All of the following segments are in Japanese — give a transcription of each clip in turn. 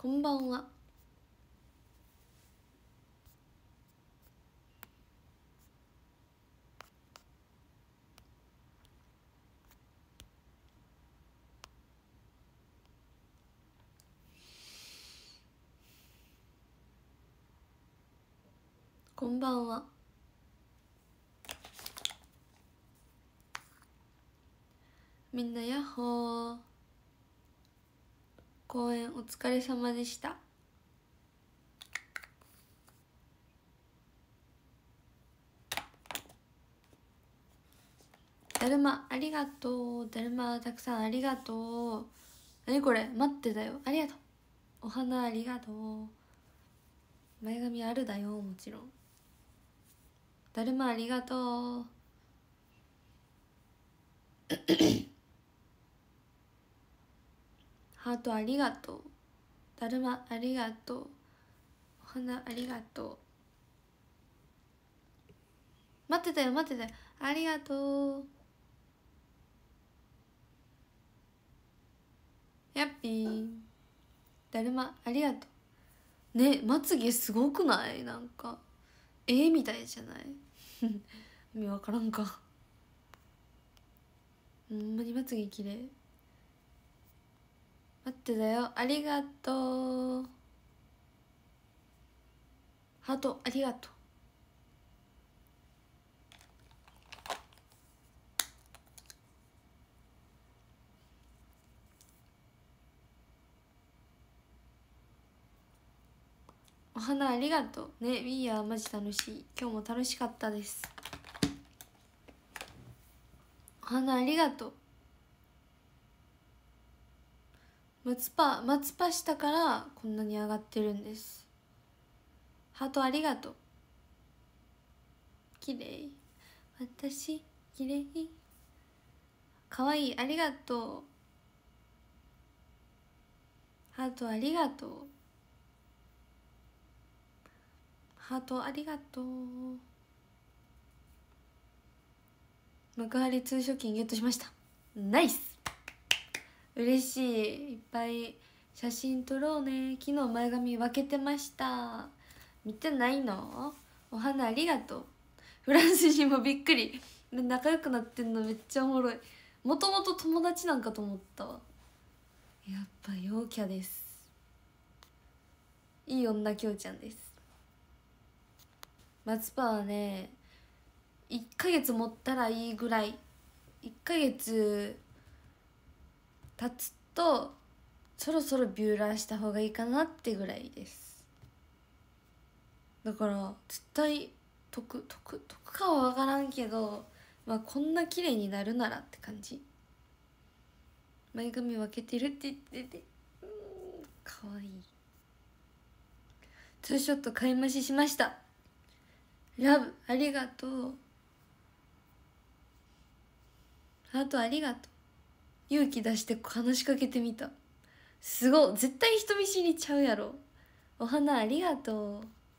こんばんは。こんばんは。みんなヤッホー。公演お疲れ様でした。だるまありがとう。だるまたくさんありがとう。何これ、待ってたよ、ありがとう。お花ありがとう。前髪あるだよ、もちろん。だるまありがとう。ハートありがとう。だるまありがとう。お花ありがとう。待ってたよ、待ってたよ、ありがとう。やっぴー。だるまありがとう。ね、まつげすごくない？なんか絵みたいじゃない？意味わからんか。ほんまにまつげ綺麗。待ってだよ、ありがとう。ハートありがとう。お花ありがとうね。We are マジ楽しい。今日も楽しかったです。お花ありがとう。松パしたからこんなに上がってるんです。ハートありがとう。きれい。私きれい。かわいい、ありがとう。ハートありがとう。ハートありがとう。幕張通所券ゲットしました。ナイス。嬉しい。いっぱい写真撮ろうね。昨日前髪分けてました。見てないの？お花ありがとう。フランス人もびっくり。仲良くなってんのめっちゃおもろい。もともと友達なんかと思ったわ。やっぱ陽キャです。いい女きょうちゃんです。松葉はね、1ヶ月持ったらいいぐらい。1ヶ月経つとそろそろビューラーした方がいいかなってぐらいです。だから絶対得かは分からんけど、まあこんな綺麗になるならって感じ。前髪分けてるって言ってて、かわいい。ツーショット買い増ししました。ラブありがとう。ハートありがとう。勇気出して話しかけてみた。すごい、絶対人見知りちゃうやろ。お花ありがとう。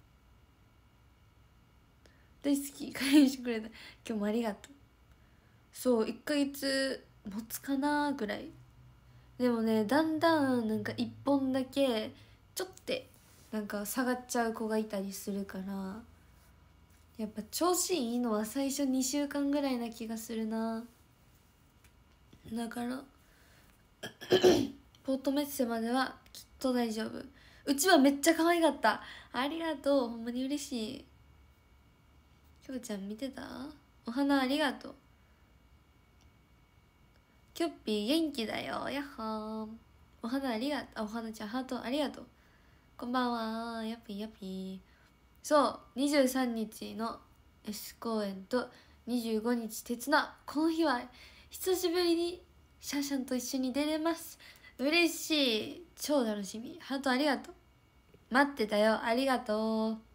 大好き、返してくれた。今日もありがとう。そう、1ヶ月持つかなぐらい。でもね、だんだんなんか1本だけちょっとなんか下がっちゃう子がいたりするから、やっぱ調子いいのは最初2週間ぐらいな気がするな。だからポートメッセまではきっと大丈夫。うちはめっちゃ可愛かった。ありがとう、ほんまに嬉しい。きょうちゃん見てた？お花ありがとう。キョッピー元気だよ、やっほー。お花ありがとう。お花ちゃんハートありがとう。こんばんは、やっぴーやっぴー。そう、23日の S 公演と25日鉄な。この日は久しぶりにシャンシャンと一緒に出れます。嬉しい、超楽しみ。ハートありがとう。待ってたよ、ありがとう。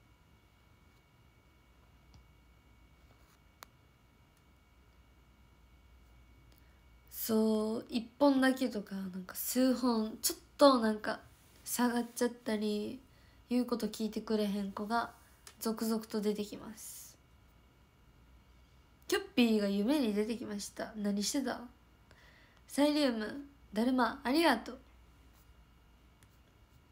そう1本だけとかなんか数本ちょっとなんか下がっちゃったり、言うこと聞いてくれへん子が続々と出てきます。キョッピーが夢に出てきました。何してた？サイリウムだるまありがとう。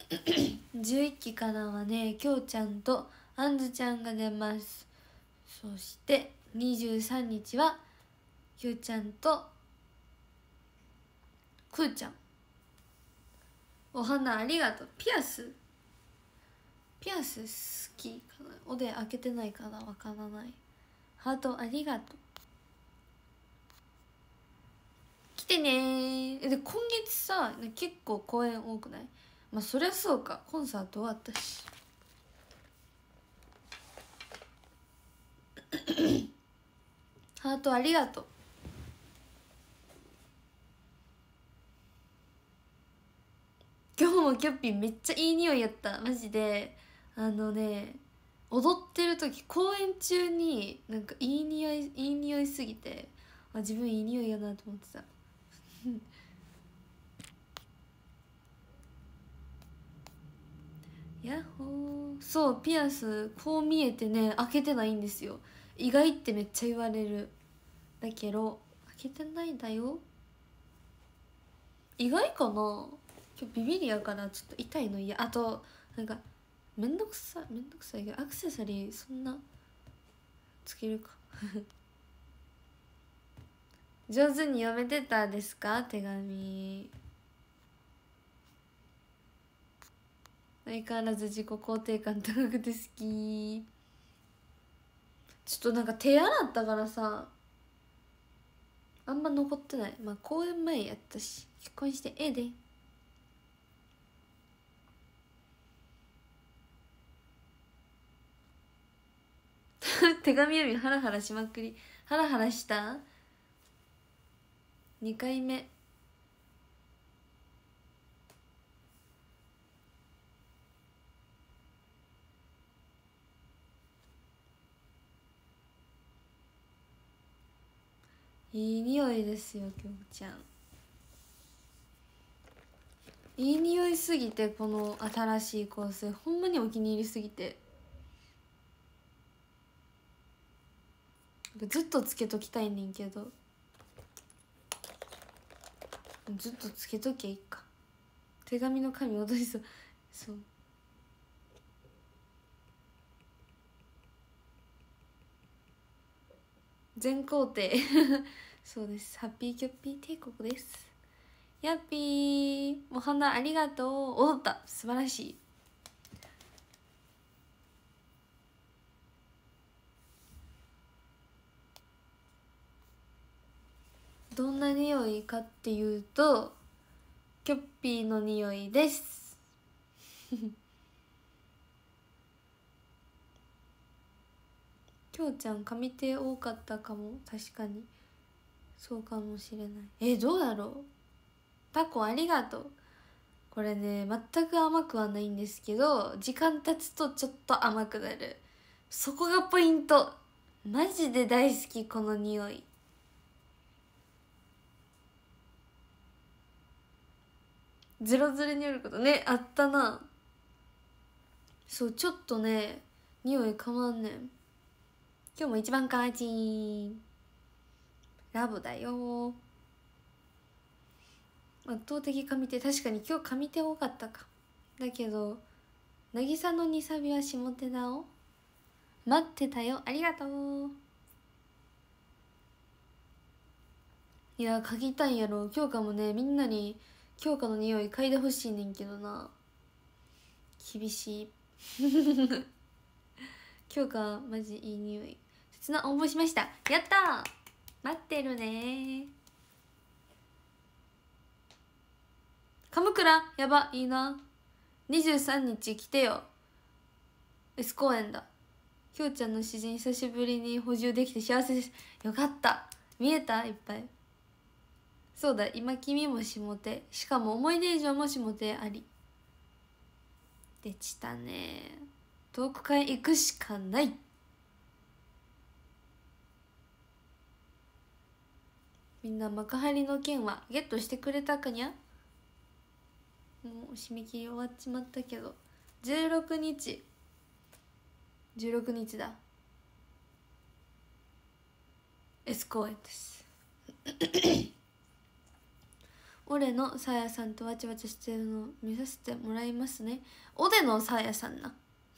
11期からはねきょうちゃんとあんずちゃんが出ます。そして23日はきょうちゃんとくーちゃん。お花ありがとう。ピアス好きかな。おで開けてないからわからない。ハートありがとう。来てね。で今月さ結構公演多くない？まあそりゃそうか、コンサート終わったしハートありがとう。今日もキョッピーめっちゃいい匂いやった。マジで踊ってる時公演中になんかいい匂いすぎて、自分いい匂いやなと思ってたやっほー。そうピアスこう見えてね開けてないんですよ。意外ってめっちゃ言われる。だけど開けてないんだよ。意外かな。今日ビビリやからちょっと痛いの嫌。あとなんかめんどくさいけどアクセサリーそんなつけるか上手に読めてたですか手紙。相変わらず自己肯定感高くて好き。ちょっとなんか手洗ったからさあんま残ってない。まあ公演前やったし結婚してええで手紙読みハラハラしまくり。ハラハラした2回目。いい匂いですよきょうちゃん。いい匂いすぎて、この新しい香水ほんまにお気に入りすぎてずっとつけときたいねんけど、ずっとつけときゃいいか。手紙の紙落としそう。そう全工程そうです。ハッピーキョッピー帝国です。やっぴーお花ありがとう。踊った、素晴らしい。どんな匂いかっていうとキョッピーの匂いですきょうちゃん髪手多かったかも。確かにそうかもしれない。どうだろう。タコありがとう。これね全く甘くはないんですけど時間経つとちょっと甘くなる。そこがポイント。マジで大好きこの匂い。ゼロズレによることねあったな。そうちょっとね匂い変わんねん。今日も一番カーチーラブだよ。圧倒的上手。確かに今日上手多かったか。だけど渚の2サビは下手だお。待ってたよ。ありがとう。いや嗅ぎたいんやろ。京香もねみんなに京香の匂い嗅いでほしいねんけどな。厳しい京香マジいい匂い。切な応募しました。やったー。待ってるね。鎌倉やばいいな。23日来てよ。 S 公園だ。きょうちゃんの詩人久しぶりに補充できて幸せです。よかった。見えたいっぱい。そうだ今君も下手、しかも思い出以上も下手ありでしたね。トーク会行くしかない。みんな幕張の件はゲットしてくれたかにゃ。もう締め切り終わっちまったけど16日だ。 S 公演です俺のさやさんとわちゃわちゃしてるのを見させてもらいますね。おでのさやさんな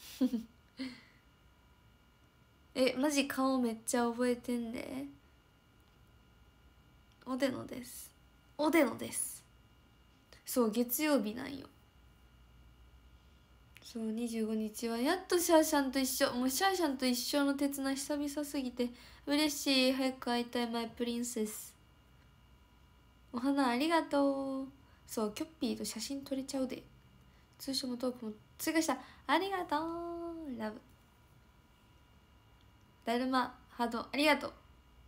マジ顔めっちゃ覚えてんで。おでのです。おでのです。そう、月曜日なんよ。そう、25日はやっとシャーシャンと一緒。もうシャーシャンと一緒の鉄な久々すぎて嬉しい。早く会いたいマイプリンセス。お花ありがとう。そう、キョッピーと写真撮れちゃうで。通称もトークも追加した。ありがとう。ラブ。だるまハートありがとう。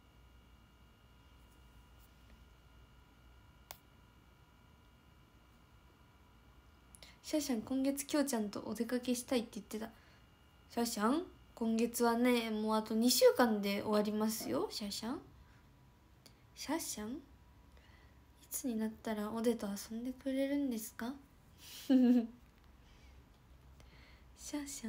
シャーシャン今月きょうちゃんとお出かけしたいって言ってた。シャーシャン今月はね、もうあと2週間で終わりますよ。シャーシャンシャーシャンいつになったらおでと遊んでくれるんですかシャーシ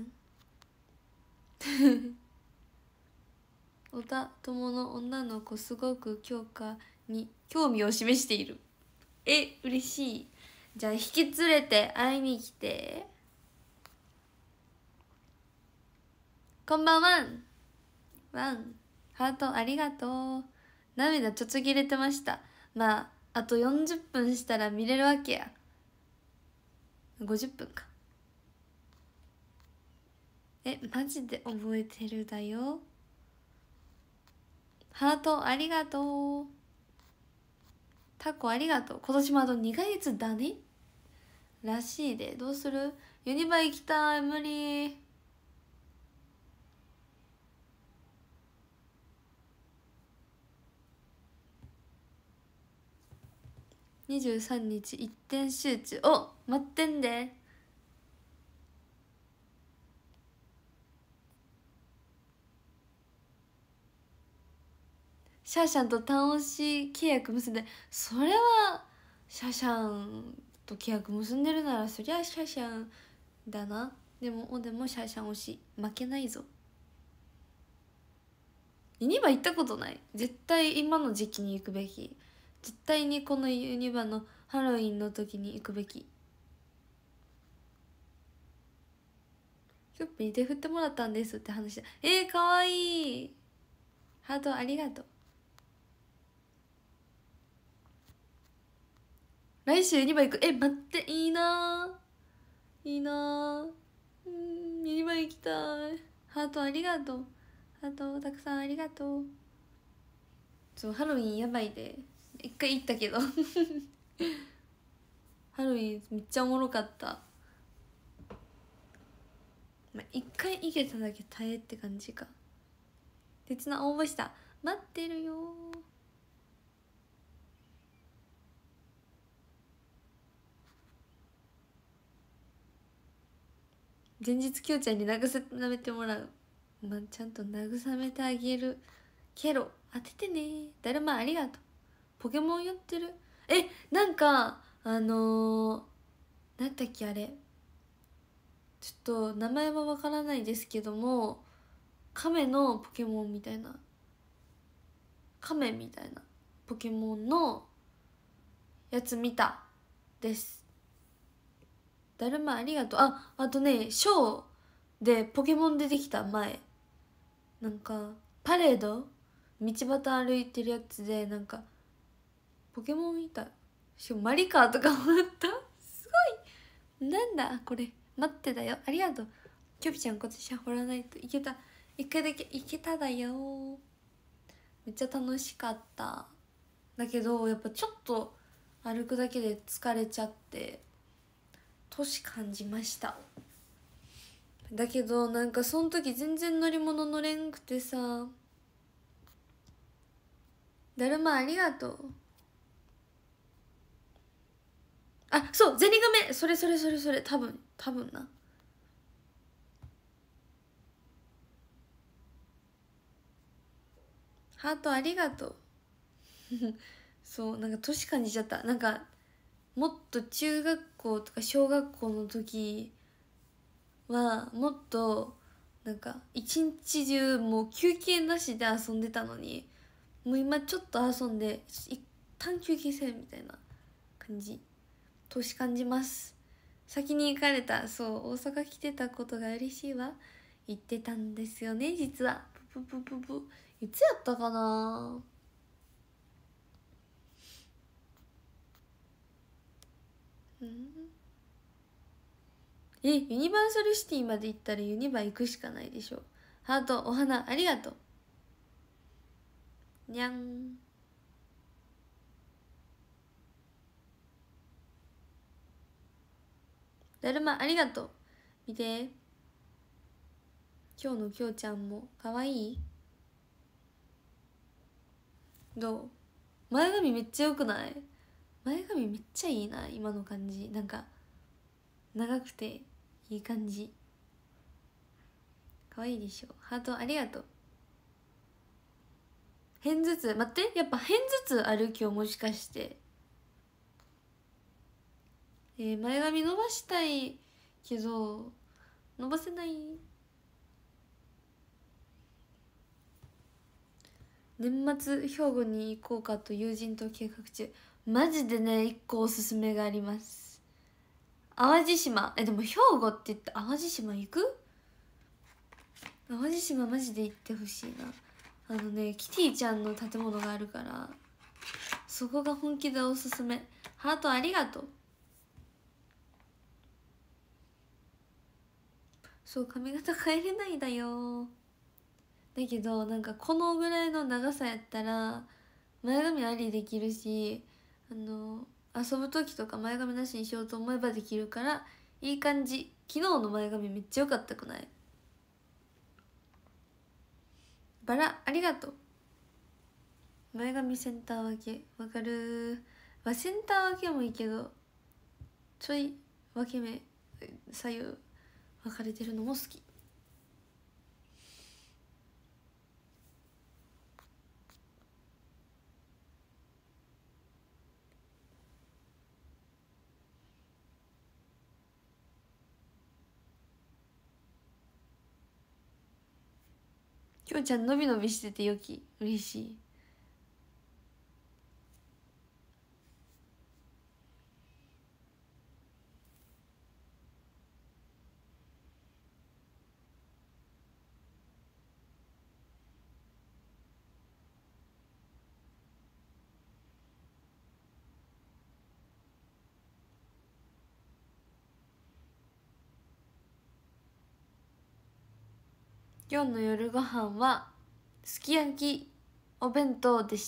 ャン小田友の女の子すごく強化に興味を示している。嬉しい。じゃあ引き連れて会いに来て。こんばんは。ワンハートありがとう。涙ちょっと切れてました。まああと40分したら見れるわけや。50分か。マジで覚えてるだよ。ハートありがとう。タコありがとう。今年もあと2ヶ月だねらしいで。どうする？ユニバ行きたい。無理。23日一点集中。お、待ってんで。シャーシャンと単押し契約結んで。それはシャーシャンと契約結んでるならそりゃシャーシャンだな。でもシャーシャン推し負けないぞ。ユニバ行ったことない。絶対今の時期に行くべき。絶対にこのユニバのハロウィンの時に行くべき。キョッピーに手振ってもらったんですって話だ。かわいい。ハートありがとう。来週ユニバ行く。待って、いいないいな。ユニバ行きたい。ハートありがとう。ハートたくさんありがとう。そう、ハロウィンやばいで。一回行ったけどハロウィンめっちゃおもろかった。一回行けただけ耐えって感じか。鉄な応募した。待ってるよ。前日きょうちゃんに慰めてもらう。ちゃんと慰めてあげる。ケロ当ててね。だるまありがとう。ポケモンやってる。なんかなんだっけあれ、ちょっと名前はわからないですけども、亀のポケモンみたいな、亀みたいなポケモンのやつ見たです。だるまありがとう。あとね、ショーでポケモン出てきた。前なんかパレード道端歩いてるやつでなんかポケモンいた。しかもマリカーとかもあった。すごい。なんだこれ。待ってだよ。ありがとう。キョピちゃん今年は掘らないといけた。一回だけいけただよ。めっちゃ楽しかった。だけどやっぱちょっと歩くだけで疲れちゃって年感じました。だけどなんかその時全然乗り物乗れんくてさ。だるまありがとう。そう、ゼニガメ。それ多分な。ハートありがとうそう、なんか年感じちゃった。なんかもっと中学校とか小学校の時はもっとなんか一日中もう休憩なしで遊んでたのに、もう今ちょっと遊んで一旦休憩せんみたいな感感じ年感じます。先に行かれた、そう大阪来てたことが嬉しいわ。行ってたんですよね実は。プププププいつやったかな。ユニバーサルシティまで行ったらユニバ行くしかないでしょ。ハートお花ありがとうにゃん。だるまありがとう。見て今日のきょうちゃんもかわいい。どう？前髪めっちゃよくない？前髪めっちゃいいな今の感じ。なんか長くていい感じ。かわいいでしょ。ハートありがとう。片頭痛待って、やっぱ片頭痛ある今日もしかして。前髪伸ばしたいけど伸ばせない。年末兵庫に行こうかと友人と計画中。マジでね一個おすすめがあります。淡路島。でも兵庫って言って淡路島行く？淡路島マジで行ってほしいな。キティちゃんの建物があるからそこが本気でおすすめ。ハートありがとう。そう髪型変えれないだよ。だけどなんかこのぐらいの長さやったら前髪ありできるし、遊ぶ時とか前髪なしにしようと思えばできるからいい感じ。昨日の前髪めっちゃ良かったくない？バラありがとう。前髪センター分けわかる。センター分けもいいけどちょい分け目左右分かれてるのも好き。きょうちゃんのびのびしててよき嬉しい。今日の夜ご飯はすき焼きお弁当でした。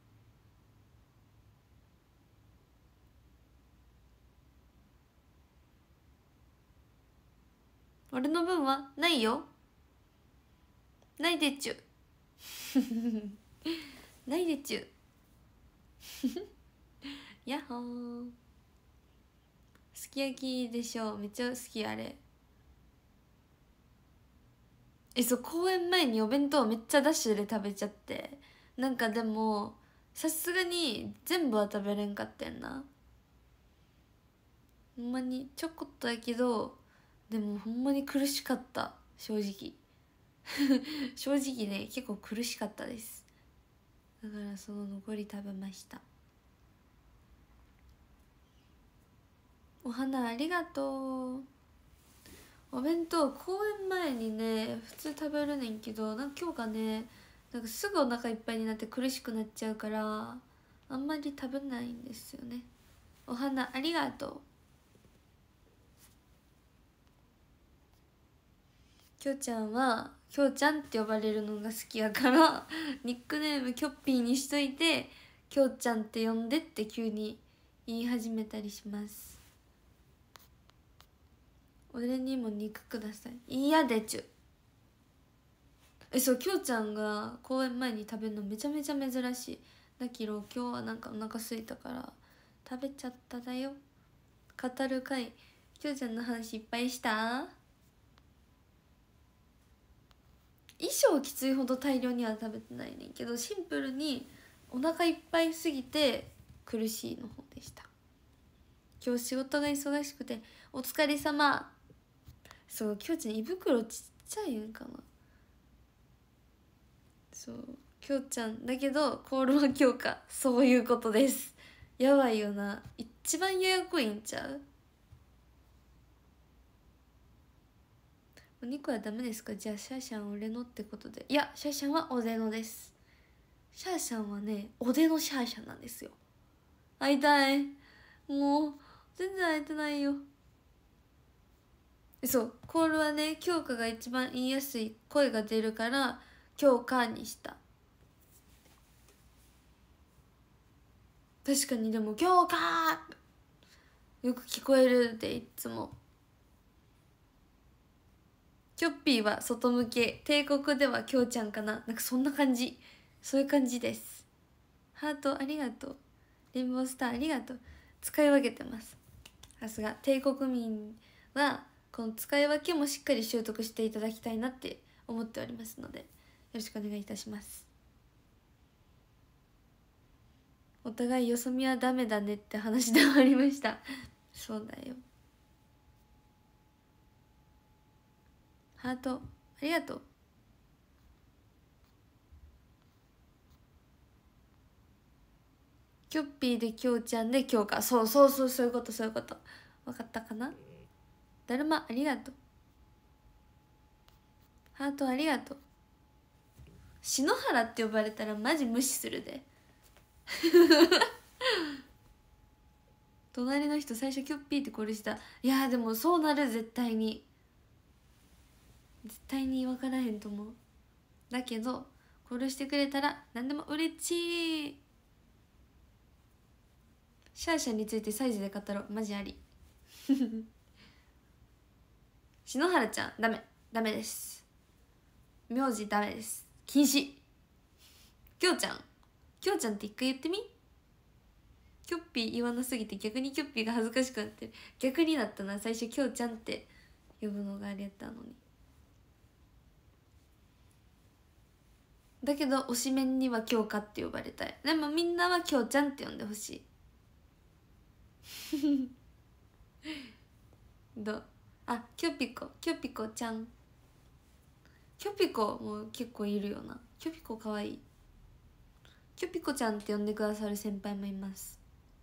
俺の分はないよ。ないでちゅないでちゅやっほー。すき焼きでしょ。めっちゃ好きあれ。そう公演前にお弁当めっちゃダッシュで食べちゃって、なんかでもさすがに全部は食べれんかったんな。ほんまにちょこっとやけどでもほんまに苦しかった正直正直ね結構苦しかったです。だからその残り食べました。お花ありがとう。お弁当公演前にね普通食べるねんけど、なんか今日がねなんかすぐお腹いっぱいになって苦しくなっちゃうからあんまり食べないんですよね。お花ありがとう。きょうちゃんはきょうちゃんって呼ばれるのが好きやからニックネームきょっぴーにしといてきょうちゃんって呼んでって急に言い始めたりします。俺にも肉ください。嫌でちゅ。そうきょうちゃんが公演前に食べるのめちゃめちゃ珍しい。だけど今日はなんかお腹空いたから食べちゃっただよ。語る会きょうちゃんの話いっぱいした。衣装きついほど大量には食べてないねんけどシンプルにお腹いっぱいすぎて苦しいの方でした。今日仕事が忙しくてお疲れ様。そうきょうちゃん胃袋ちっちゃいんかな。そうきょうちゃんだけどコールは強化そういうことです。 やばいよな、一番ややこいんちゃう。お肉はダメですか。じゃあシャーシャン俺のってことで。いや、シャーシャンはおでのです。シャーシャンはね、おでのシャーシャンなんですよ。会いたい。もう全然会えてないよ。そう、コールはね、京香が一番言いやすい、声が出るから京香にした。確かに。でも京香よく聞こえるで、いつも。キョッピーは外向け、帝国では京ちゃんかな、なんかそんな感じ。そういう感じです。ハートありがとう。レインボースターありがとう。使い分けてます。さすが帝国民はこの使い分けもしっかり習得していただきたいなって思っておりますので、よろしくお願いいたします。お互いよそ見はダメだねって話でもありました。そうだよ。ハートありがとう。キョッピーでキョウちゃんでキョウか。そうそうそう、そういうことそういうこと。分かったかな。だるまありがとう。ハートありがとう。篠原って呼ばれたらマジ無視するで。隣の人最初キョッピーってコールした。いやでもそうなる、絶対に絶対に分からへんと思う。だけどコールしてくれたら何でも嬉しい。シャーシャンについてサイズで語ろう、マジあり。篠原ちゃんダメ、ダメです。名字ダメです、禁止。きょうちゃん、きょうちゃんって一回言ってみ。キョッピー言わなすぎて逆にキョッピーが恥ずかしくなって逆になったな。最初きょうちゃんって呼ぶのがあれやったのに。だけど推しメンにはきょうかって呼ばれたい。でもみんなはきょうちゃんって呼んでほしい。どう。あ、キョピコ、キョピコちゃん。キョピコも結構いるよな。キョピコかわいい。キョピコちゃんって呼んでくださる先輩もいます。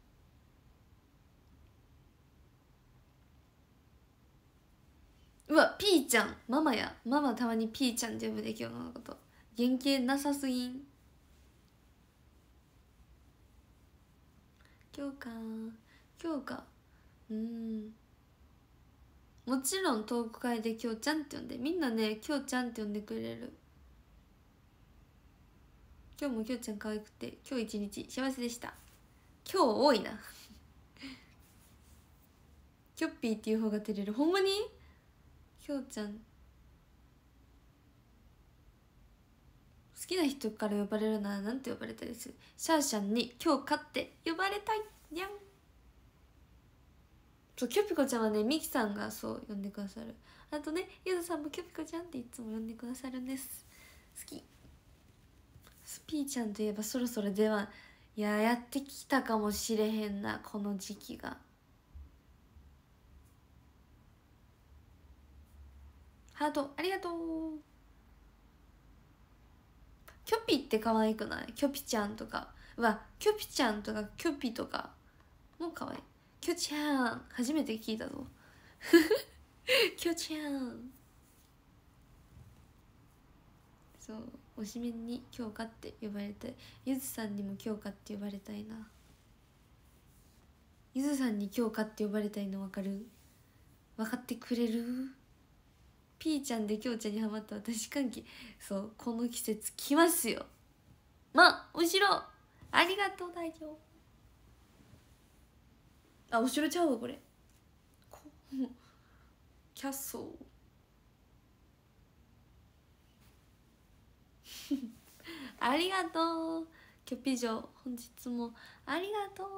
うわ、ピーちゃん、ママや。ママたまにピーちゃんって呼ぶで、今日のこと。原型なさすぎん。今日か、今日か。もちろんトーク会できょうちゃんって呼んで、みんなねきょうちゃんって呼んでくれる。今日もきょうちゃん可愛くて今日一日幸せでした。今日多いな。キョッピーっていう方が照れる。ほんまにきょうちゃん好きな人から呼ばれるならなんて呼ばれたいです。シャーシャンに今日勝って呼ばれたいにゃん。そう、キョピコちゃんはねミキさんがそう呼んでくださる。あとねゆずさんもキョピコちゃんっていつも呼んでくださるんです。好き。スピーちゃんといえばそろそろ出番。いややってきたかもしれへんな、この時期が。ハートありがとう。キョピって可愛くない？キョピちゃんとか。うわ、キョピちゃんとかキョピとかもう可愛い。キョちゃん初めて聞いたぞ。キョちゃん。そう、推しメンに京香って呼ばれたい。ゆずさんにも京香って呼ばれたいな。ゆずさんに京香って呼ばれたいの分かる？分かってくれる？ピーちゃんで京ちゃんにハマった私関係。そう、この季節来ますよ。お城ありがとう。大丈夫。あ、お城ちゃうわこれ。キャッソー。ありがとう。キョピジョ本日もありがとう。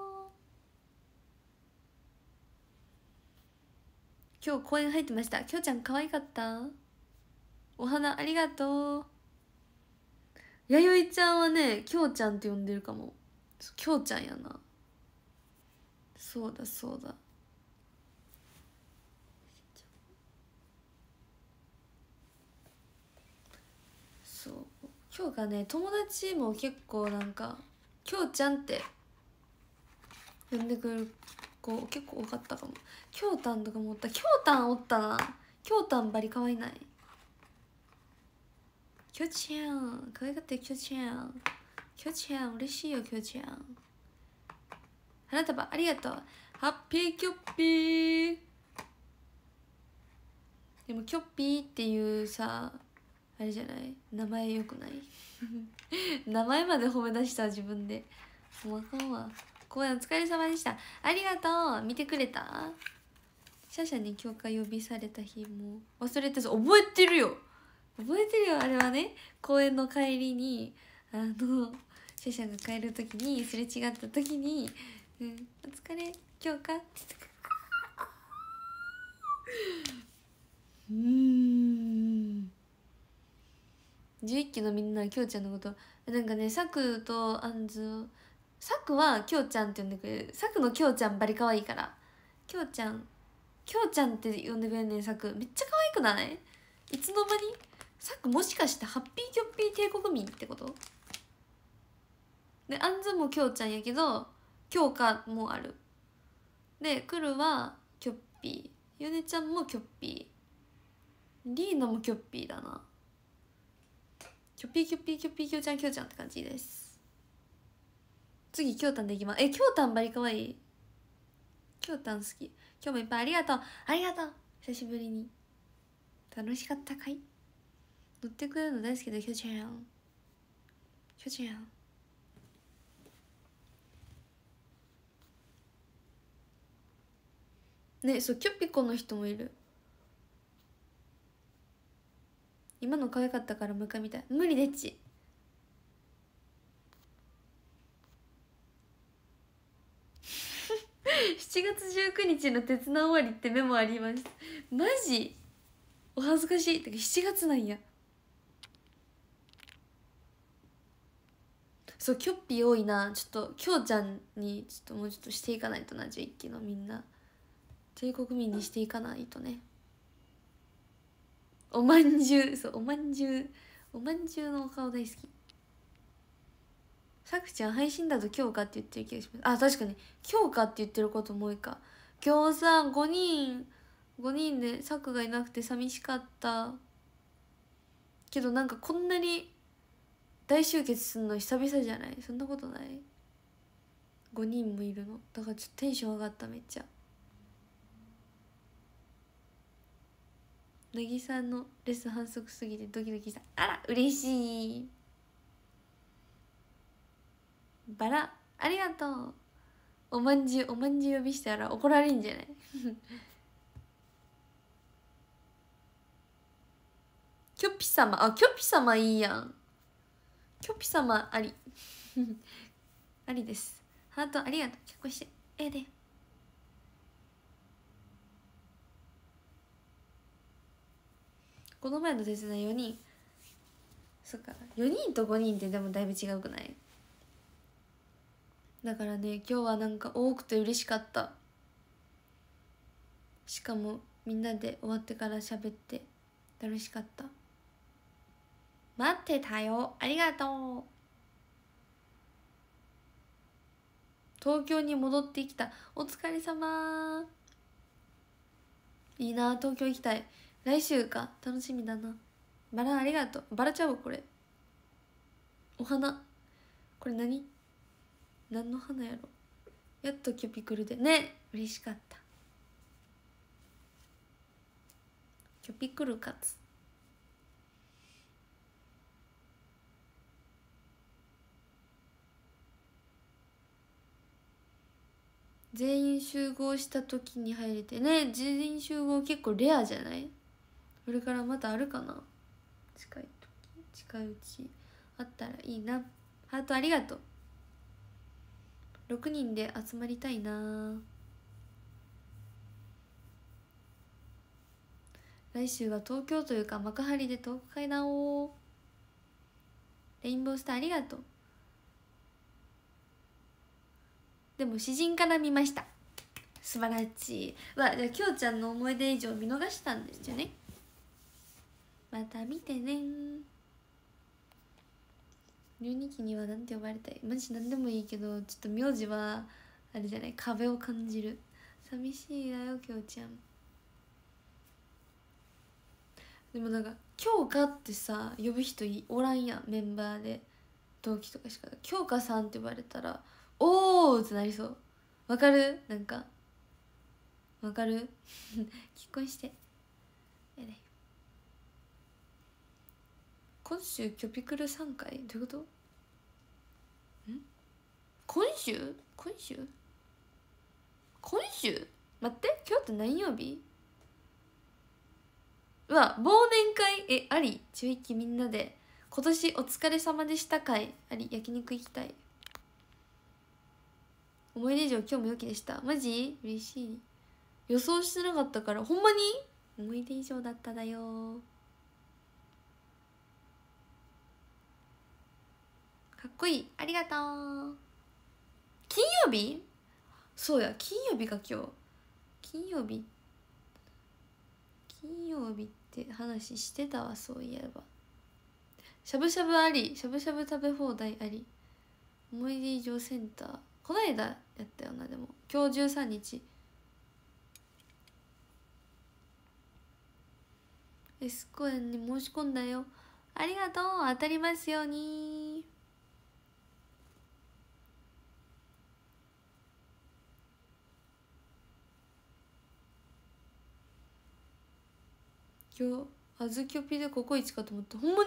今日公園入ってました。きょうちゃん可愛かった。お花ありがとう。やよいちゃんはねきょうちゃんって呼んでるかも。きょうちゃんやな。そうだそうだ。そう、今日がね友達も結構なんかきょうちゃんって呼んでくれる子結構多かったかも。きょうたんとかもおった。きょうたんおったな。きょうたんバリ可愛いない。きょちゃん可愛かったよ。きょちゃん、きょちゃん嬉しいよ。きょちゃん花束ありがとう。ハッピーキョッピー。でもキョッピーっていうさあれじゃない、名前よくない名前まで褒め出した自分で。もうあかんわ。公演お疲れ様でした。ありがとう。見てくれた？シャシャに教会呼びされた日も忘れてさ。覚えてるよ、覚えてるよ。あれはね、公演の帰りにシャシャが帰る時にすれ違った時に「お疲れ今日か?」って11期のみんなきょうちゃんのことなんかね、さくとあんず、さくはきょうちゃんって呼んでくれる。さくのきょうちゃんバリ可愛いから、きょうちゃんきょうちゃんって呼んでくれんねん。さくめっちゃ可愛くない？いつの間に。さくもしかしてハッピーキョッピー帝国民ってことで、あんずもきょうちゃんやけどきょうかもある。でくるはきょっぴー、ゆねちゃんもきょっぴー、りーなもきょっぴーだな。キョピーキョピーキョピーキョちゃんキョちゃんって感じです。次きょうたんでいきます。きょうたんバリかわいい。きょうたん好き。今日もいっぱいありがとう。ありがとう。久しぶりに楽しかったかい。乗ってくれるの大好きだ。きょちゃんきょちゃんね。そうキョピコの人もいる。今の可愛かったからもう一回見たい。無理でっち。7月19日の鉄南終わりってメモあります。マジお恥ずかしい。てか7月なんや。そうキョッピー多いな。ちょっときょうちゃんにちょっともうちょっとしていかないとな。11期のみんな帝国民にしていかないとね。おまんじゅう、そうおまんじゅう、おまんじゅうのお顔大好き。さくちゃん配信だと今日かって言ってる気がします。あ、確かに今日かって言ってることも多いか。今日さ5人でさくがいなくて寂しかったけど、なんかこんなに大集結するの久々じゃない？そんなことない？ 5 人もいるのだからちょっとテンション上がった。めっちゃ乃木さんのレッスン反則すぎてドキドキした。あら嬉しい。バラありがとう。おまんじゅう呼びしたら怒られんじゃない？キョピ様、あ、キョピ様いいやん。キョピ様ありありです。ハートありがとう。結婚してええで。この前の手伝い4人。そっか、4人と5人ってでもだいぶ違うくない？だからね、今日はなんか多くて嬉しかった。しかもみんなで終わってから喋って楽しかった。待ってたよ、ありがとう。東京に戻ってきた。お疲れ様。いいな、東京行きたい。来週か、楽しみだな。バラありがとう。バラちゃう？これお花。これ何の花やろ。やっとキョピクルでね。嬉しかった。キョピクルカツ。全員集合した時に入れてね。全員集合結構レアじゃない？これからまたあるかな。近いうちあったらいいな。ハートありがとう。6人で集まりたいな。来週は東京というか幕張でトーク会談を。レインボースターありがとう。でも詩人から見ました。素晴らしい。じゃあきょうちゃんの思い出以上見逃したんですよね。また見てね。12期にはなんて呼ばれたい？マジなんでもいいけど、ちょっと名字はあれじゃない、壁を感じる。寂しいだよきょうちゃん。でもなんか京香ってさ呼ぶ人おらんやん、メンバーで。同期とかしか京香さんって呼ばれたらおーってなりそう。わかる？なんかわかる？結婚してやれ。今週キョピクル3回どういうこと？今週待って、今日って何曜日？うわ、忘年会あり。中1みんなで今年お疲れ様でした会あり。焼肉行きたい。思い出以上今日も良きでした。マジ嬉しい。予想してなかったから。ほんまに思い出以上だっただよ。かっこいい、ありがとう。金曜日？そうや、金曜日か今日。金曜日って話してたわ、そういえば。しゃぶしゃぶあり、しゃぶしゃぶ食べ放題あり。思い出以上センターこないだやったよな。でも今日13日エスコ園に申し込んだよ。ありがとう。当たりますように。今日あずきょぴでココイチかと思った。ほんまに？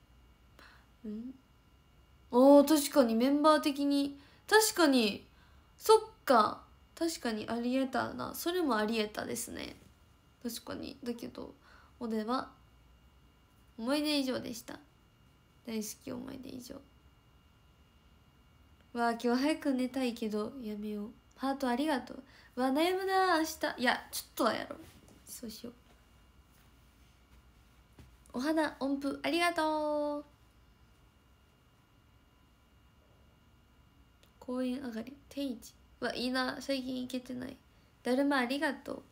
確かにメンバー的に確かに。そっか、確かにありえたな。それもありえたですね。確かに。だけどおでは思い出以上でした。大好き思い出以上。わあ今日早く寝たいけどやめよう。ハートありがとう。わあ悩むな明日。いやちょっとはやろう。そうしよう。お花音符ありがとう。公園上がり定位置。わいいな、最近行けてない。だるまありがとう。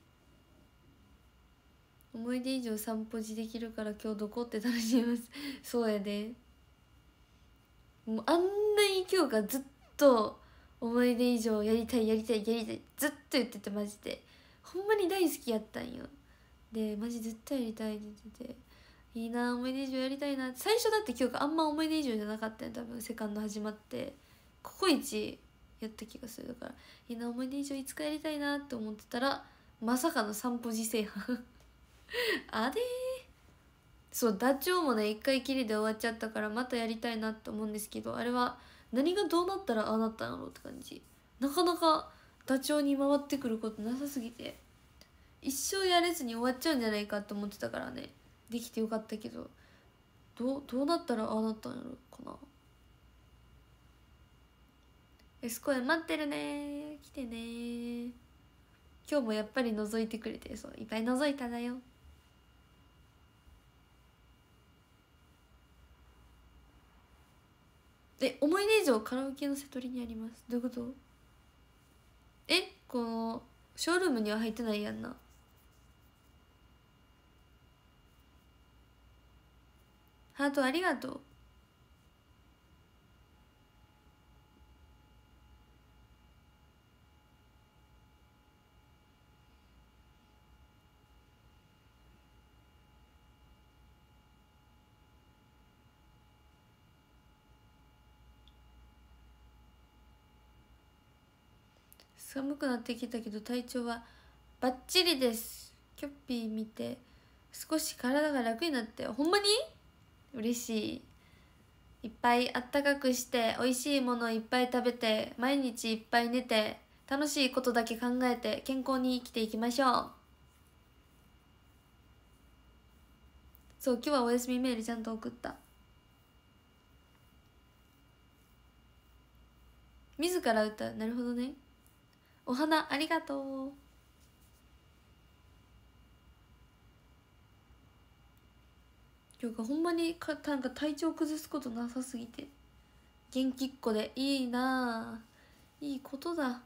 思い出以上散歩時できるから今日どこって楽しみます。そうやで。もうあんなに今日がずっと思い出以上やりたいずっと言ってて、マジでほんまに大好きやったんよ。でマジずっとやりたいって言ってて、いいな思い出以上やりたいな。最初だって今日があんま思い出以上じゃなかったよ多分。セカンド始まってココイチやった気がする。だからいいな思い出以上いつかやりたいなって思ってたらまさかの散歩時制覇あれそうダチョウもね一回きりで終わっちゃったからまたやりたいなって思うんですけど、あれは何がどうなったらああなったんやろうって感じ。なかなかダチョウに回ってくることなさすぎて一生やれずに終わっちゃうんじゃないかって思ってたからね。できてよかったけどどうなったらああなったんやろうかな。エスコ園待ってるね、来てね。今日もやっぱり覗いてくれて、そういっぱい覗いただよ。思い出以上カラオケの瀬戸りにあります。どういうこと？このショールームには入ってないやんな。ハートありがとう。寒くなってきたけど体調はバッチリです。キョッピー見て少し体が楽になってほんまに嬉しい。いっぱいあったかくして美味しいものいっぱい食べて毎日いっぱい寝て楽しいことだけ考えて健康に生きていきましょう。そう今日はお休みメールちゃんと送った。自ら歌う。なるほどね。お花ありがとう。今日がほんまになんか体調崩すことなさすぎて元気っ子でいいなあ。いいことだ。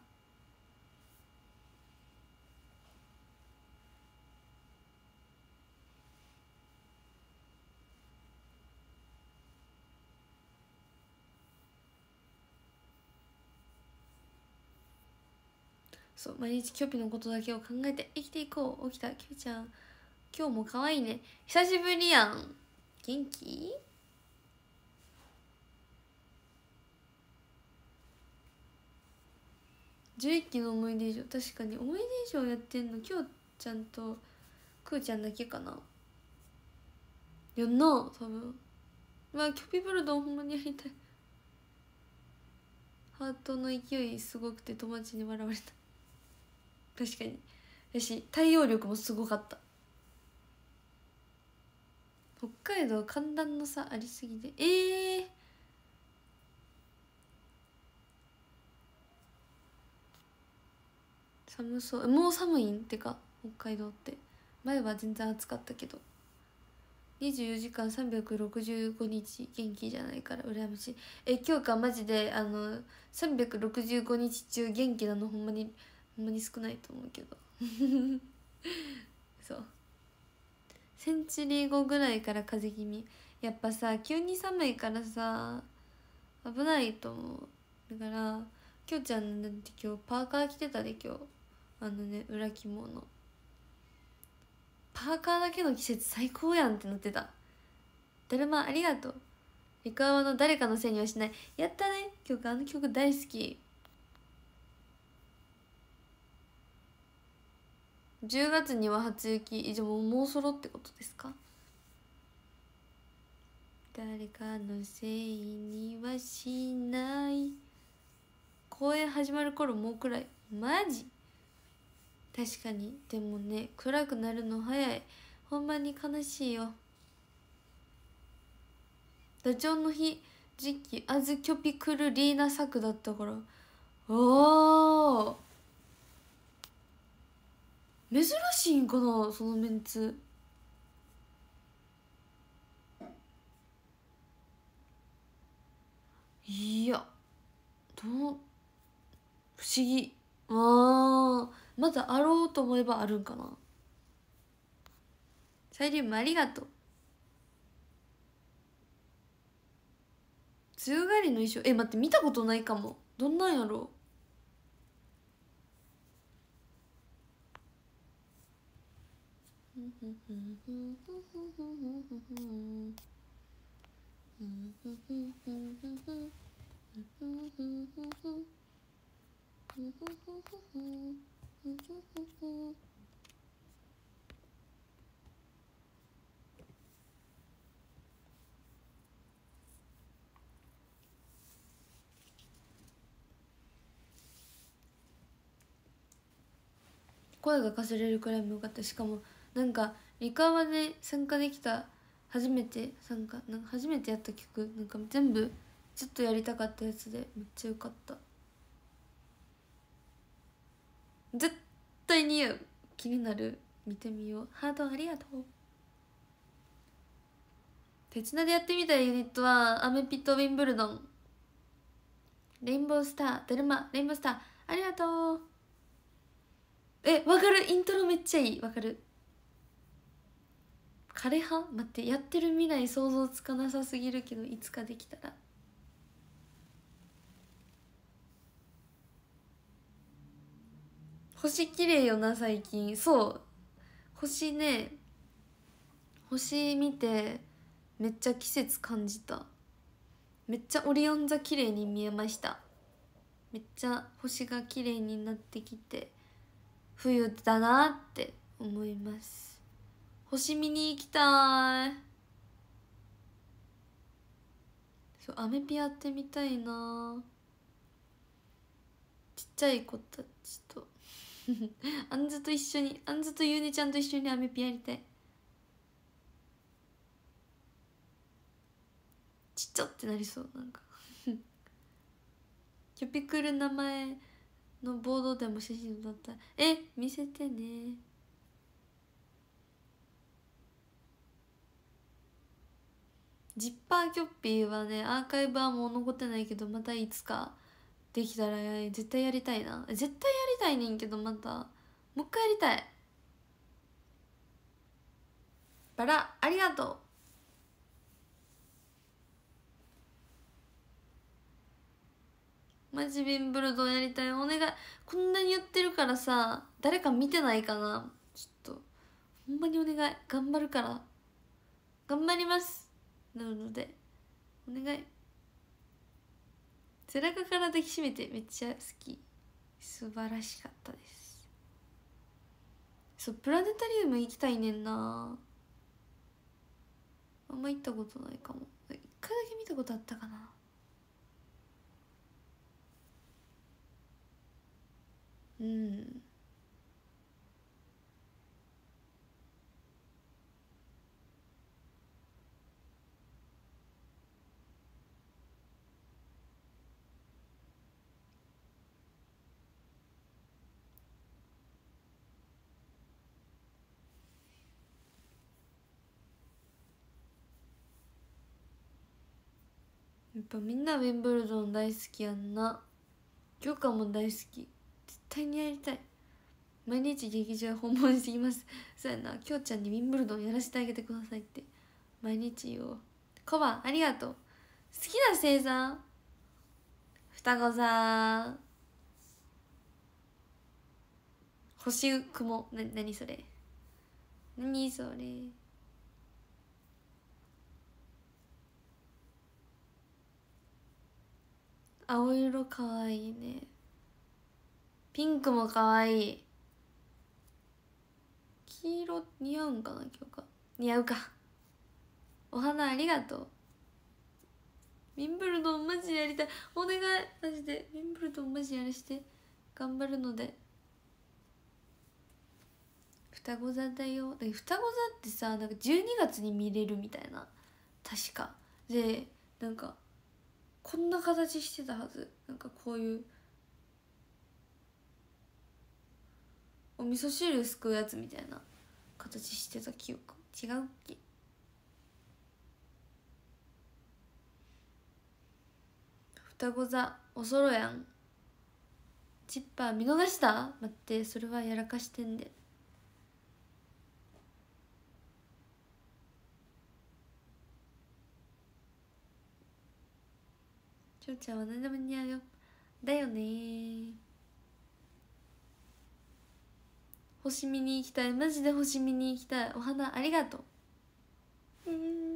そう、毎日キョピのことだけを考えて生きていこう。起きたキョピちゃん今日も可愛いね。久しぶりやん。元気？11期の思い出以上、確かに思い出以上やってんのきょうちゃんとくーちゃんだけかな。やんな多分。まあキョピブルドンほんまにやりたい。ハートの勢いすごくて友達に笑われた。確かに。やし対応力もすごかった。北海道寒暖の差ありすぎて寒そう。もう寒いんってか北海道って。前は全然暑かったけど。24時間365日元気じゃないから羨ましい。今日かマジで365日中元気なのほんまに少ないと思うけどそうセンチュリー後ぐらいから風邪気味。やっぱさ急に寒いからさ危ないと思う。だからきょうちゃんなんて今日パーカー着てたで。今日裏起毛のパーカーだけの季節最高やんってなってた。だるまありがとう。リクアワの誰かのせいにはしない。やったね。曲曲大好き。10月には初雪。以上もうそろってことですか？誰かのせいにはしない。公演始まる頃もうくらい。マジ？確かに。でもね暗くなるの早い。ほんまに悲しいよ。ダチョウの日時期アズキョピクルリーナ作だったから。おー珍しいんかなそのメンツ。いやどう不思議。まだあろうと思えばあるんかな。サイリウムありがとう。強がりの衣装待って見たことないかも。どんなんやろ声がかすれるくらいもよかった。しかもなんかリカワで参加できた初めてやった曲なんか全部ずっとやりたかったやつでめっちゃよかった。絶対似合う。気になる。見てみよう。ハートありがとう。鉄菜でやってみたいユニットはアメピとウィンブルドン。レインボースター、ダルマ、レインボースターありがとう。わかる。イントロめっちゃいい。わかる。枯葉待ってやってる未来想像つかなさすぎるけどいつかできたら。星綺麗よな最近。そう星ね、星見てめっちゃ季節感じた。めっちゃオリオン座綺麗に見えました。めっちゃ星が綺麗になってきて冬だなって思います。星見に行きたい。そうアメピやってみたいな。ちっちゃい子たちとあんずと一緒に、あんずとゆうねちゃんと一緒にアメピやりたい。ちっちゃってなりそう。なんかキョピクル名前のボードでも写真だったら見せてね。ジッパーキョッピーはねアーカイブはもう残ってないけどまたいつかできたら絶対やりたいな。絶対やりたいねんけどまたもう一回やりたい。バラありがとう。 マジウィンブルドンやりたい、お願い。こんなに言ってるからさ、誰か見てないかな。ちょっとほんまにお願い、頑張るから、頑張ります。なのでお願い。背中から抱きしめてめっちゃ好き、素晴らしかったです。そう、プラネタリウム行きたいねんな。あんま行ったことないかも。一回だけ見たことあったかな。うん。やっぱみんなウィンブルドン大好きやんな。許可も大好き、絶対にやりたい。毎日劇場訪問してきます。そうやな、きょうちゃんにウィンブルドンやらせてあげてくださいって毎日言おう。コバありがとう。好きな星座、双子座、星雲、何それ、何それ。青色かわいいね。ピンクもかわいい。黄色似合うんかな今日か。似合うか。お花ありがとう。ウィンブルドンマジやりたい、お願い、マジでウィンブルドンマジやらして、頑張るので。双子座だよ。で双子座ってさ、なんか12月に見れるみたいな、確かで、なんかこんな形してたはず。なんかこういうお味噌汁すくうやつみたいな形してた記憶、違うっけ。双子座おそろやん。チッパー見逃した。待って、それはやらかしてんで。ちょうちゃんは何でも似合うよ。だよね。星見に行きたい、マジで星見に行きたい。お花ありがとう。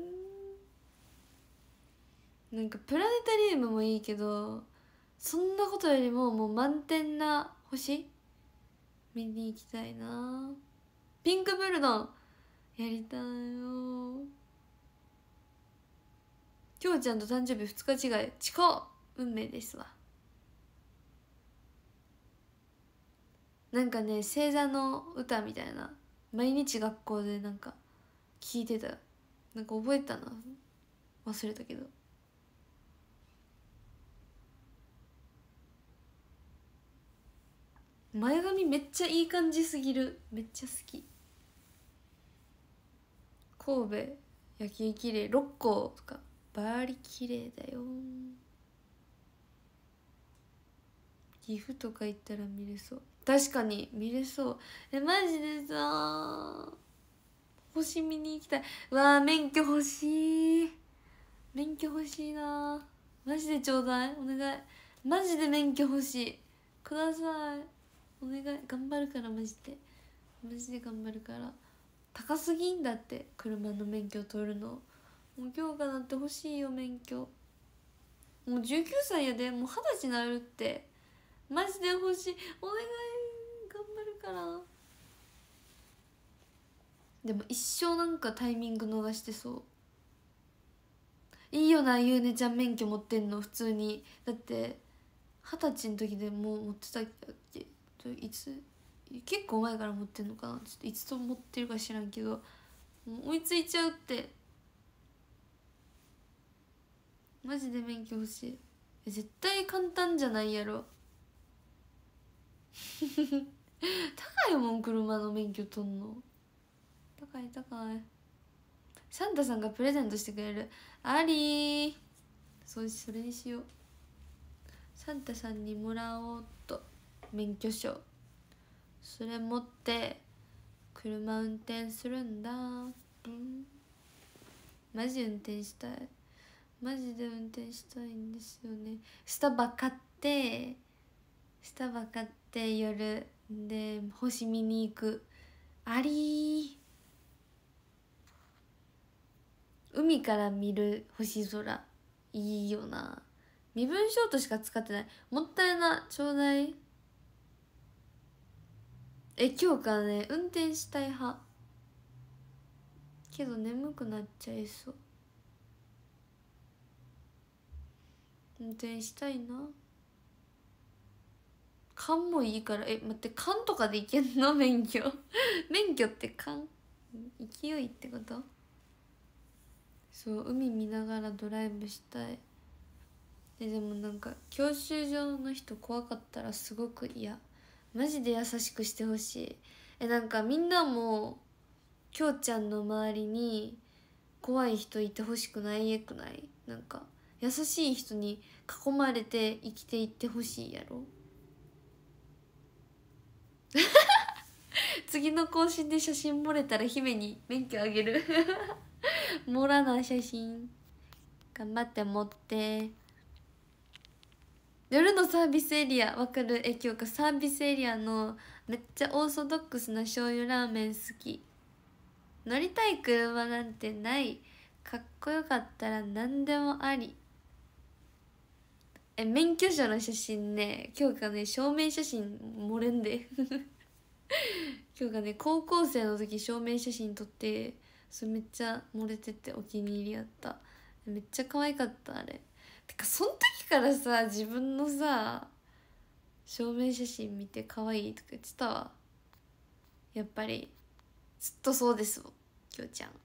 なんかプラネタリウムもいいけど、そんなことよりももう満天な星見に行きたいな。ピンクブルドンやりたいよ。きょうちゃんと誕生日2日違い、近っ、運命ですわ。なんかね、星座の歌みたいな毎日学校でなんか聞いてた。なんか覚えたな、忘れたけど。前髪めっちゃいい感じすぎる、めっちゃ好き。神戸夜景綺麗、六甲とかバーリ綺麗だよ。岐阜とか行ったら見れそう。確かに見れそう。マジでさ、星見に行きたい。うわー、免許欲しい、免許欲しいな。マジでちょうだい、お願い。マジで免許欲しい、ください、お願い。頑張るから、マジでマジで頑張るから。高すぎんだって、車の免許取るの。もう今日からなってほしいよ、免許。もう19歳やで、もう20歳になるって。マジで欲しい、お願い、頑張るから。でも一生なんかタイミング逃してそう。いいよな、ゆうねちゃん免許持ってんの普通に。だって20歳の時でもう持ってたっけ。いつ、結構前から持ってんのかな、ちょっといつと持ってるか知らんけど、もう追いついちゃうって。マジで免許欲しい。絶対簡単じゃないやろ。高いもん、車の免許取んの。高い高い。サンタさんがプレゼントしてくれる。ありー、それにしよう。サンタさんにもらおうっと、免許証。それ持って車運転するんだ。マジ運転したい、マジで運転したいんですよね。スタバ買っててスタバ買って夜で星見に行く。ありー、海から見る星空いいよな。身分証としか使ってない。もったいな、ちょうだい。今日からね運転したい派けど眠くなっちゃいそう。運転したいな。勘もいいから。待って、勘とかでいけんの？免許免許って勘、勢いってこと？そう、海見ながらドライブしたい。でもなんか教習所の人怖かったらすごく嫌。マジで優しくしてほしい。なんかみんなもきょうちゃんの周りに怖い人いてほしくないくない？なんか優しい人に囲まれて生きていってほしいやろ次の更新で写真漏れたら姫に免許あげる漏らな写真頑張って持って。夜のサービスエリアわかる？今日かサービスエリアのめっちゃオーソドックスな醤油ラーメン好き。乗りたい車なんてない。かっこよかったら何でもあり。免許証の写真ね、今日かね証明写真漏れんで今日がね高校生の時証明写真撮って、それめっちゃ漏れててお気に入りやった。めっちゃ可愛かった。あれてかその時からさ自分のさ証明写真見て可愛いとか言ってたわ。やっぱりずっとそうですよきょうちゃん。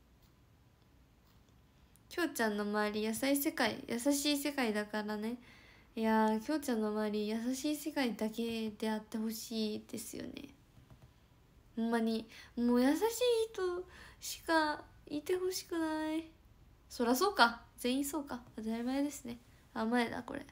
きょうちゃんの周り優しい世界だからね。いやーきょうちゃんの周り優しい世界だけであってほしいですよね。ほんまにもう優しい人しかいてほしくない。そらそうか、全員そうか、当たり前ですね。前だこれ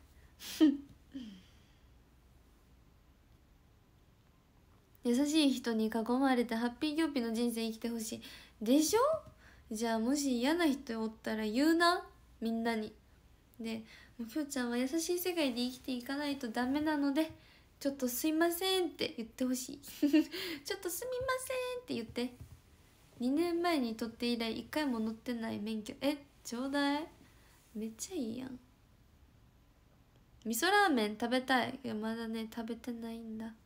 優しい人に囲まれてハッピーギョッピーの人生生きてほしいでしょ。じゃあもし嫌な人おったら言うな、みんなに。でもうきょうちゃんは優しい世界で生きていかないとダメなのでちょっとすいませんって言ってほしいちょっとすみませんって言って。2年前に取って以来1回も乗ってない免許ちょうだい。めっちゃいいやん。味噌ラーメン食べたい。いやまだね食べてないんだ。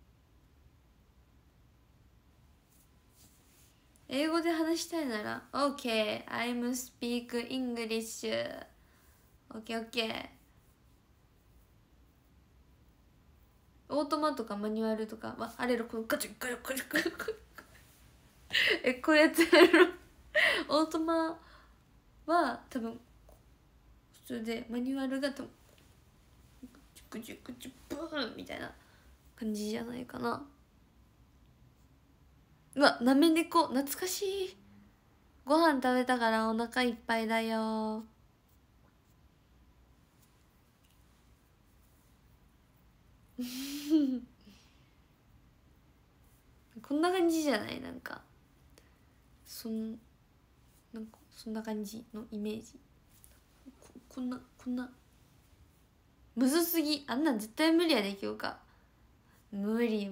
英語で話したいなら OK I'm speak English OKOK。 オートマとかマニュアルとかあれろこのガチャガチャガチャガチャこうやってやるのオートマは多分普通でマニュアルが多分グチュグチュブーンみたいな感じじゃないかな。うわなめ猫懐かしい。ご飯食べたからお腹いっぱいだよこんな感じじゃない？なんかなんかそんな感じのイメージ。こんなむずすぎ。あんなん絶対無理やで今日か。無理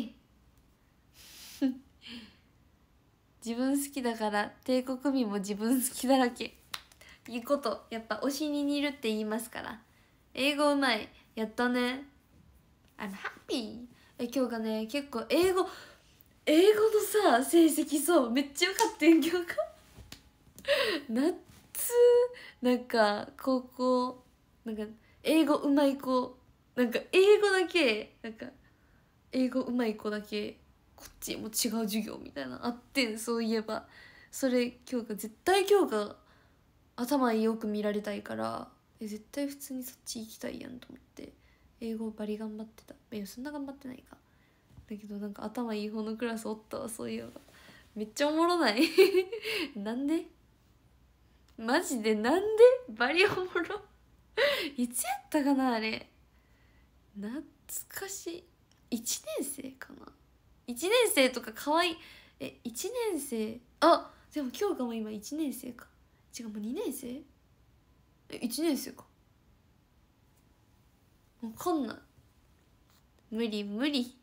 自分好きだから帝国民も自分好きだらけ。いいこと。やっぱ推しに似るって言いますから。英語うまい。やったね。I'm happy。今日がね結構英語のさ成績そうめっちゃよかったん今日が夏なんか高校なんか英語うまい子なんか英語だけなんか英語うまい子だけこっちも違う授業みたいなあってん。そういえばそれ今日が絶対今日が頭よく見られたいから絶対普通にそっち行きたいやんと思って英語バリ頑張ってた。そんな頑張ってないかだけどなんか頭いい方のクラスおったわ。そういえばめっちゃおもろないなんでマジでなんでバリおもろいつやったかなあれ。懐かしい。1年生かな。1年生とかかわいい。1年生でも今日がもう今1年生か。違うもう2年生1年生か。 もうこんなん無理無理。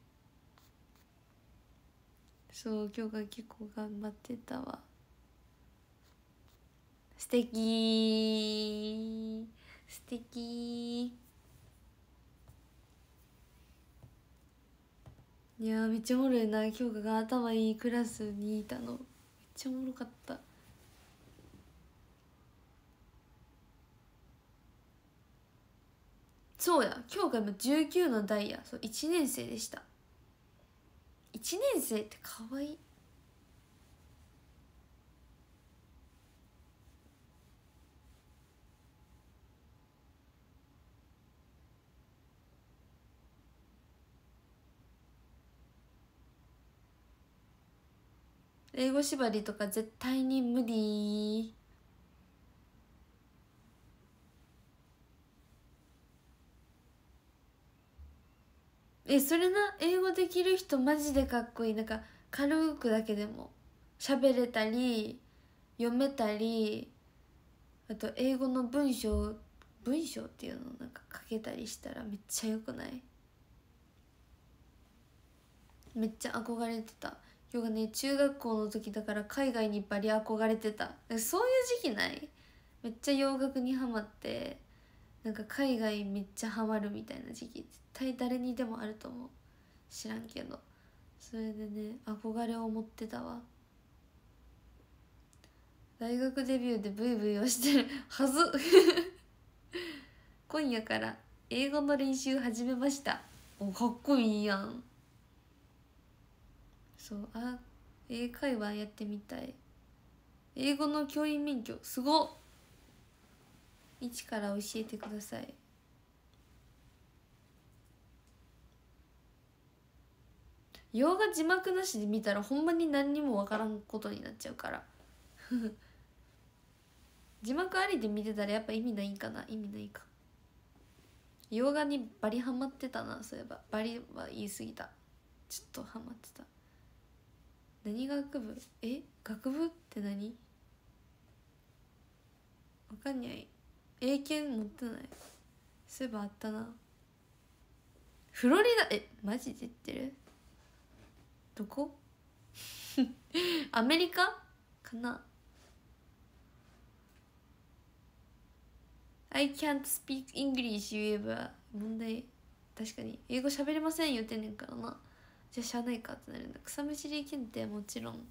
そう今日が結構頑張ってたわ。素敵素敵。いやめっちゃおもろいな。今日が頭いいクラスにいたのめっちゃおもろかった。そうや今日が今19の代や。そう1年生でした。1年生ってかわいい。英語縛りとか絶対に無理。それな英語できる人マジでかっこいい。なんか軽くだけでも喋れたり読めたり、あと英語の文章っていうのをなんか書けたりしたらめっちゃよくない？めっちゃ憧れてた。今日がね中学校の時だから海外にバリ憧れてた。そういう時期ない？めっちゃ洋楽にハマってなんか海外めっちゃハマるみたいな時期絶対誰にでもあると思う。知らんけどそれでね憧れを持ってたわ。大学デビューでブイブイをしてるはず今夜から英語の練習始めました。おかっこいいやん。そう英会話やってみたい。英語の教員免許すごっ。一から教えてください。洋画字幕なしで見たらほんまに何にもわからんことになっちゃうから字幕ありで見てたらやっぱ意味ないんかな。意味ないか。洋画にバリハマってたな。そういえばバリは言い過ぎた。ちょっとハマってた。何学部？学部って何？わかんない。英検持ってない。そういえばあったな。フロリダマジで言ってる？どこアメリカかな。 I can't speak English 言えば問題。確かに英語喋れません言ってんねんからな。じゃあしゃあないかってなるんだ。草むしり検定はもちろん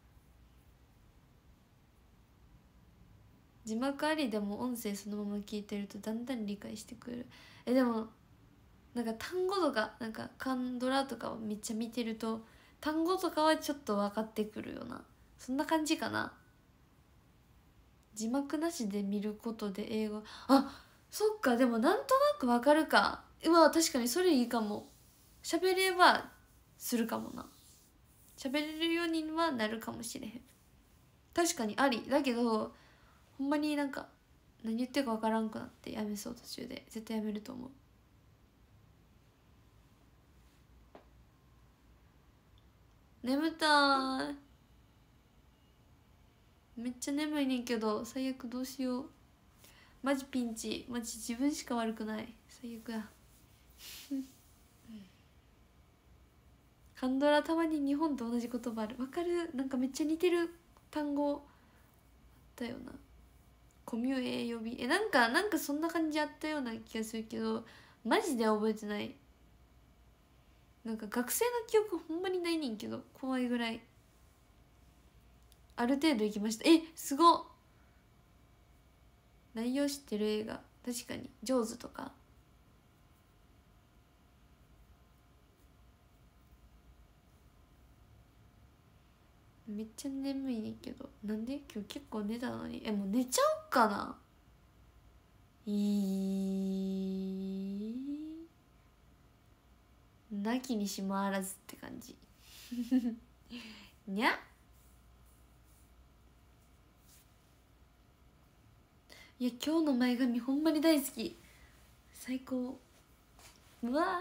字幕ありでも音声そのまま聞いてるとだんだん理解してくる。でもなんか単語とかなんかカンドラとかをめっちゃ見てると単語とかはちょっと分かってくるよな。そんな感じかな。字幕なしで見ることで英語そっか。でもなんとなく分かるか。確かにそれいいかも。喋れはするかもな。喋れるようにはなるかもしれへん。確かにありだけどほんまになんか何言ってるか分からんくなってやめそう。途中で絶対やめると思う。眠たーい。めっちゃ眠いねんけど最悪どうしよう。マジピンチ。マジ自分しか悪くない。最悪やカンドラたまに日本と同じ言葉ある。わかる。なんかめっちゃ似てる単語あったよな。コミュ英予備なんかそんな感じあったような気がするけどマジで覚えてない。なんか学生の記憶ほんまにないねんけど怖いぐらい。ある程度行きました。すごっ。内容知ってる映画確かにジョーズとか。めっちゃ眠いねんけどなんで今日結構寝たのにもう寝ちゃおっかな。なきにしもあらずって感じにゃ。いや今日の前髪ほんまに大好き。最高。うわ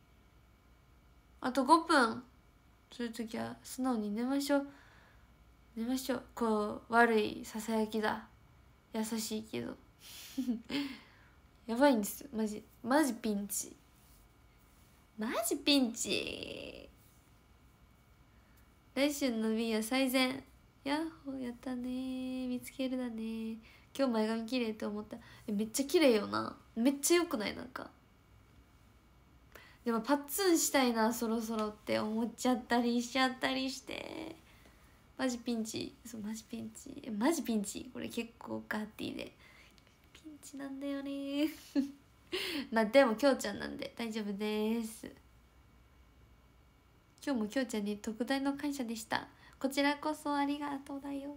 あと5分。そういう時は素直に寝ましょう。 寝ましょう。こう悪いささやきだ。優しいけどやばいんですよ、マジマジピンチ、マジピンチ。来週のビア最善。ヤッホー、やったね、見つけるだね。今日前髪綺麗って思った。めっちゃ綺麗よな。めっちゃ良くない？なんかでもパッツンしたいなそろそろって思っちゃったりしちゃったりして、マジピンチ。そう、マジピンチ、マジピンチ。これ結構ガーティーでピンチなんだよねまあでもきょうちゃんなんで大丈夫です。今日もきょうちゃんに特大の感謝でした。こちらこそありがとうだよ。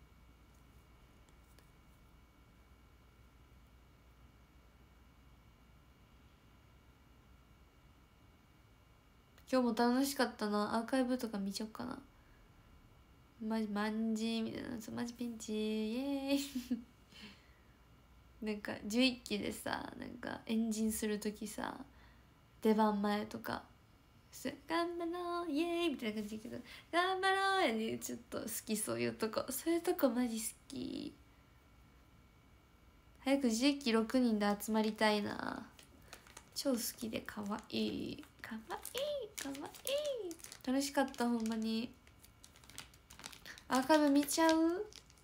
今日も楽しかったな。アーカイブとか見ちゃおうかな。マジみたいな、マジピンチイエーイなんか11期でさ、なんかエンジンする時さ、出番前とか頑張ろうイエーイみたいな感じだけど、頑張ろうやね、ちょっと好き、そういうとこ、そういうとこマジ好き。早く11期6人で集まりたいな。超好きでかわいい、かわいい、かわいい。楽しかった、ほんまに。アーカイブ見ちゃう？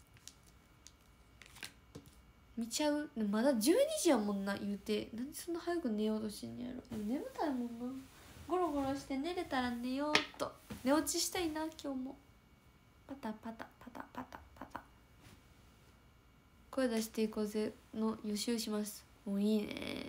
見ちゃう？でもまだ12時やもんな、言うて。なんでそんな早く寝ようとしてんやろ。眠たいもんな。ゴロゴロして寝れたら寝ようっと。寝落ちしたいな、今日も。パタパタパタパタパタ。声出していこうぜの予習します。もういいね。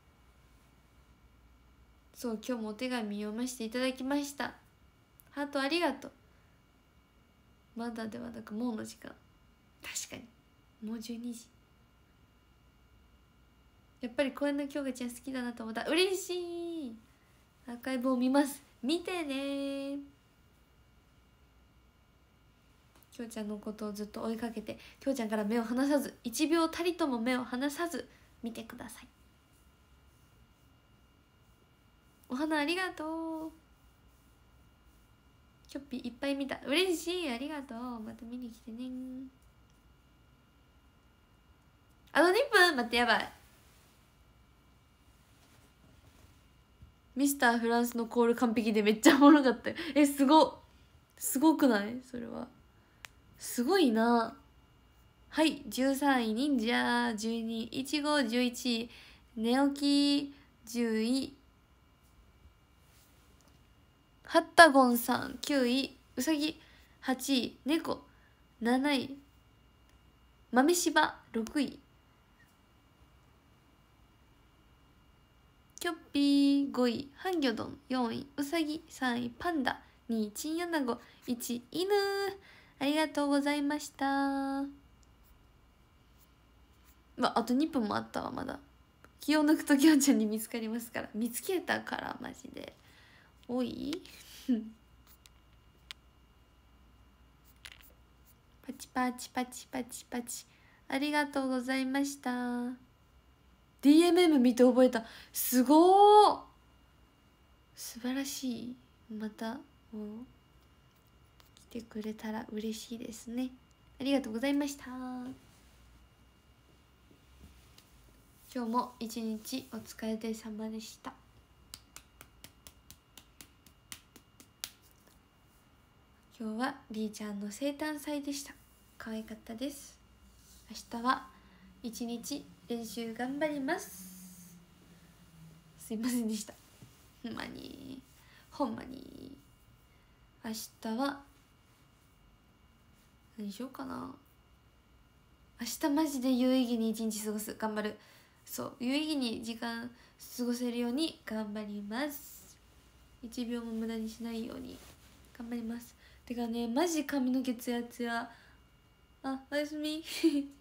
そう、今日もお手紙読ませていただきました。ハートありがとう。まだではなくもうの時間。確かにもう12時。やっぱり公園の京香ちゃん好きだなと思った。嬉しい。アーカイブを見ます。見てね。京ちゃんのことをずっと追いかけて、京ちゃんから目を離さず、1秒たりとも目を離さず見てください。お花ありがとう。キョッピーいっぱい見た。嬉しい、ありがとう。また見に来てね。あと2分待って、やばい。ミスターフランスのコール完璧でめっちゃおもろかったよ。すごくない？それはすごいな。はい、13位忍者、12位いちご、11位寝起き、10位ハッタゴンさん、9位うさぎ、8位猫、7位豆柴、6位キョッピー、5位ハンギョドン、4位うさぎ、3位パンダ、2位チンアナゴ、1位犬。ありがとうございました。あと2分もあったわ。まだ気を抜くときょんちゃんに見つかりますから。見つけたからマジで。おいパチパチパチパチパチ。ありがとうございました。 DMM 見て覚えた。すごー、素晴らしい。またもう来てくれたら嬉しいですね。ありがとうございました。今日も一日お疲れ様でした。今日はりーちゃんの生誕祭でした。可愛かったです。明日は一日練習頑張ります。すいませんでした。ほんまに明日は何しようかな。明日マジで有意義に一日過ごす。頑張る。そう、有意義に時間過ごせるように頑張ります。1秒も無駄にしないように頑張ります。てかね、マジ髪の毛ツヤツヤ。あ、おやすみ